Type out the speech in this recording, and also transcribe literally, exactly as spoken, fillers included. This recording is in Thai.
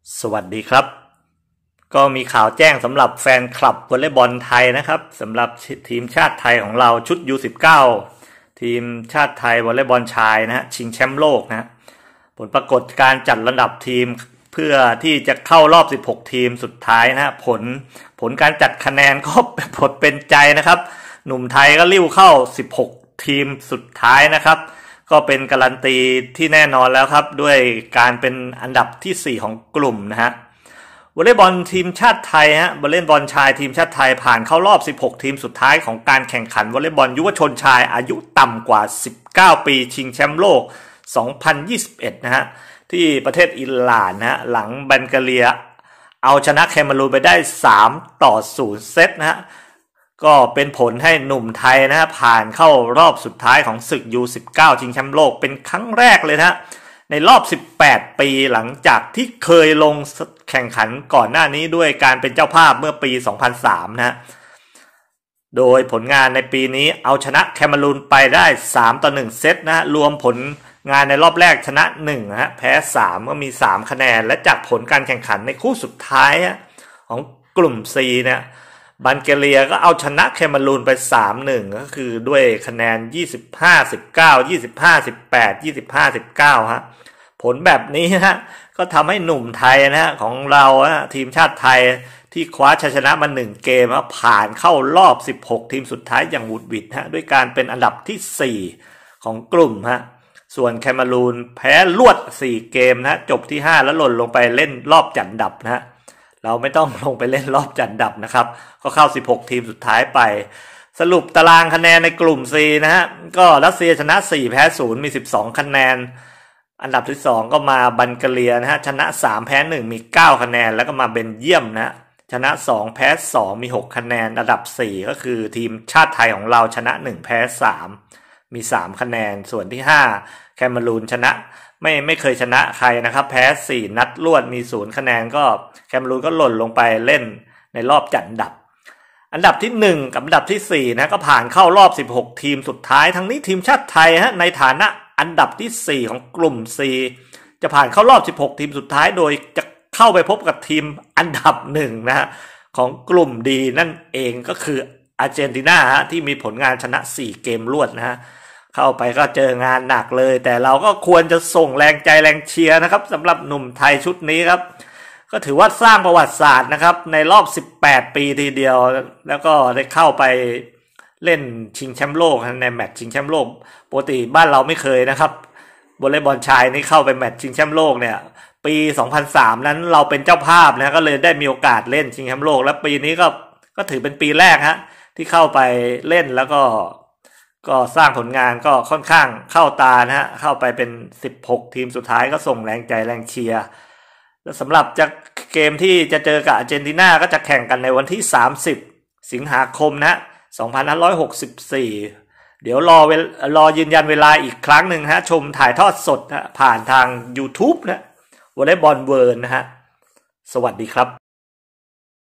สวัสดีครับก็มีข่าวแจ้งสำหรับแฟนคลับวอลเลย์บอลไทยนะครับสำหรับทีมชาติไทยของเราชุด ยู สิบเก้า ทีมชาติไทยวอลเลย์บอลชายนะฮะชิงแชมป์โลกนะผลปรากฏการจัดลำดับทีมเพื่อที่จะเข้ารอบสิบหกทีมสุดท้ายนะฮะผลผลการจัดคะแนนก็ผลเป็นใจนะครับหนุ่มไทยก็ลิ้วเข้าสิบหกทีมสุดท้ายนะครับก็เป็นการันตีที่แน่นอนแล้วครับด้วยการเป็นอันดับที่สี่ของกลุ่มนะฮะวอลเลย์บอลทีมชาติไทยฮะวอลเลย์บอลชายทีมชาติไทยผ่านเข้ารอบสิบหกทีมสุดท้ายของการแข่งขันวอลเลย์บอลยุวชนชายอายุต่ำกว่าสิบเก้าปีชิงแชมป์โลกสองพันยี่สิบเอ็ดนะฮะที่ประเทศอิหร่านนะฮะหลังบัลแกเรียเอาชนะแคเมรูนไปได้สามต่อศูนย์เซตนะฮะก็เป็นผลให้หนุ่มไทยนะฮะผ่านเข้ารอบสุดท้ายของศึก ยู สิบเก้า ชิงแชมป์โลกเป็นครั้งแรกเลยนะฮะในรอบสิบแปดปีหลังจากที่เคยลงแข่งขันก่อนหน้านี้ด้วยการเป็นเจ้าภาพเมื่อปีสองพันสามนะฮะโดยผลงานในปีนี้เอาชนะแคเมรูนไปได้สามต่อหนึ่งเซตนะฮะรวมผลงานในรอบแรกชนะหนึ่งนะฮะแพ้สามก็มีสามคะแนนและจากผลการแข่งขันในคู่สุดท้ายของกลุ่ม C เนี่ยบัลแกเรียก็เอาชนะแคเมรูนไป สามหนึ่ง ก็คือด้วยคะแนนยี่สิบห้า สิบเก้า ยี่สิบห้า สิบแปด ยี่สิบห้า สิบเก้าฮะผลแบบนี้ฮะก็ทำให้หนุ่มไทยนะฮะของเราฮะทีมชาติไทยที่คว้าชัยชนะมาหนึ่งเกมฮะผ่านเข้ารอบสิบหกทีมสุดท้ายอย่างหวุดหวิดฮะด้วยการเป็นอันดับที่สี่ของกลุ่มฮะส่วนแคเมรูนแพ้รวดสี่เกมนะจบที่ห้าแล้วหล่นลงไปเล่นรอบจัดอันดับนะฮะเราไม่ต้องลงไปเล่นรอบจัดอันดับนะครับก็เข้าสิบหกทีมสุดท้ายไปสรุปตารางคะแนนในกลุ่ม C นะฮะก็รัสเซียชนะสี่แพ้ศูนย์มีสิบสองคะแนนอันดับที่สองก็มาบัลแกเรียนะฮะชนะสามแพ้หนึ่งมีเก้าคะแนนแล้วก็มาเบลเยียมนะชนะสองแพ้สองมีหกคะแนนอันดับสี่ก็คือทีมชาติไทยของเราชนะหนึ่งแพ้สามมีสามคะแนนส่วนที่ห้าแคเมรูนชนะไม่ไม่เคยชนะใครนะครับแพ้สี่นัดรวดมีศูนย์คะแนนก็แคเมรูนก็หล่นลงไปเล่นในรอบจัดอันดับอันดับที่หนึ่งกับอันดับที่สี่นะก็ผ่านเข้ารอบสิบหกทีมสุดท้ายทั้งนี้ทีมชาติไทยฮะในฐานะอันดับที่สี่ของกลุ่ม C จะผ่านเข้ารอบสิบหกทีมสุดท้ายโดยจะเข้าไปพบกับทีมอันดับหนึ่งนะฮะของกลุ่ม D นั่นเองก็คืออาร์เจนตินาฮะที่มีผลงานชนะสี่เกมรวดนะฮะเข้าไปก็เจองานหนักเลยแต่เราก็ควรจะส่งแรงใจแรงเชียร์นะครับสำหรับหนุ่มไทยชุดนี้ครับก็ถือว่าสร้างประวัติศาสตร์นะครับในรอบสิบแปดปีทีเดียวแล้วก็ได้เข้าไปเล่นชิงแชมป์โลกในแมตช์ชิงแชมป์โลกปกติบ้านเราไม่เคยนะครับวอลเลย์บอลชายนี่เข้าไปแมตช์ชิงแชมป์โลกเนี่ยปีสองพันสามนั้นเราเป็นเจ้าภาพนะก็เลยได้มีโอกาสเล่นชิงแชมป์โลกและปีนี้ก็ก็ถือเป็นปีแรกฮะที่เข้าไปเล่นแล้วก็ก็สร้างผลงานก็ค่อนข้างเข้าตานะฮะเข้าไปเป็นสิบหกทีมสุดท้ายก็ส่งแรงใจแรงเชียร์และสำหรับจากเกมที่จะเจอกับอาร์เจนตินาก็จะแข่งกันในวันที่สามสิบสิงหาคมนะสองพันห้าร้อยหกสิบสี่เดี๋ยวรอเวลรอยืนยันเวลาอีกครั้งหนึ่งฮะชมถ่ายทอดสดนะผ่านทาง YouTube นะวอลเลย์บอลเวิร์นะฮะสวัสดีครับ